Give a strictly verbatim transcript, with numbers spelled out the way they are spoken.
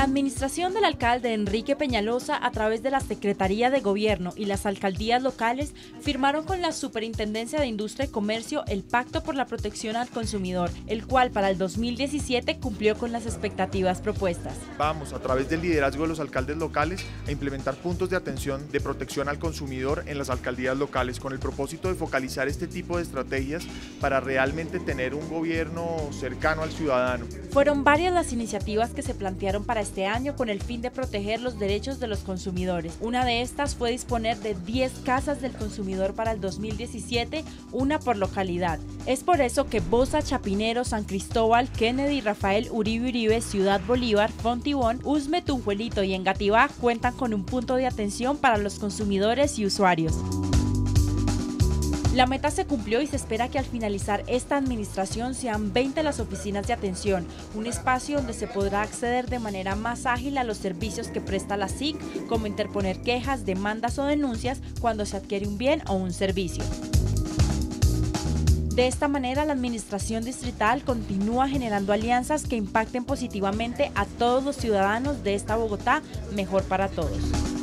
La administración del alcalde Enrique Peñalosa, a través de la Secretaría de Gobierno y las alcaldías locales, firmaron con la Superintendencia de Industria y Comercio el Pacto por la Protección al Consumidor, el cual para el dos mil diecisiete cumplió con las expectativas propuestas. Vamos, a través del liderazgo de los alcaldes locales, a implementar puntos de atención de protección al consumidor en las alcaldías locales, con el propósito de focalizar este tipo de estrategias para realmente tener un gobierno cercano al ciudadano. Fueron varias las iniciativas que se plantearon para este año con el fin de proteger los derechos de los consumidores. Una de estas fue disponer de diez casas del consumidor para el dos mil diecisiete, una por localidad. Es por eso que Bosa, Chapinero, San Cristóbal, Kennedy, Rafael Uribe Uribe, Ciudad Bolívar, Fontibón, Usme, Tunjuelito y Engativá cuentan con un punto de atención para los consumidores y usuarios. La meta se cumplió y se espera que al finalizar esta administración sean veinte las oficinas de atención, un espacio donde se podrá acceder de manera más ágil a los servicios que presta la S I C, como interponer quejas, demandas o denuncias cuando se adquiere un bien o un servicio. De esta manera, la administración distrital continúa generando alianzas que impacten positivamente a todos los ciudadanos de esta Bogotá mejor para todos.